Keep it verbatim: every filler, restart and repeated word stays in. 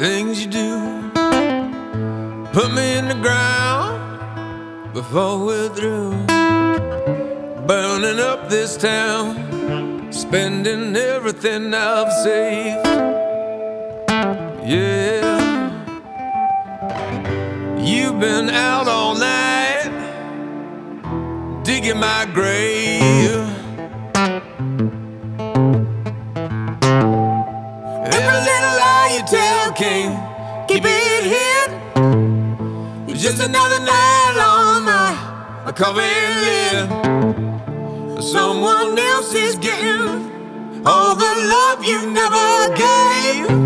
things you do put me in the ground before we're through. Burning up this town, spending everything I've saved. Yeah, you've been out all night digging my grave. Every little lie you tell can't keep it hid. It's just another nail on my coffin lid. Someone else is getting all the love you never gave.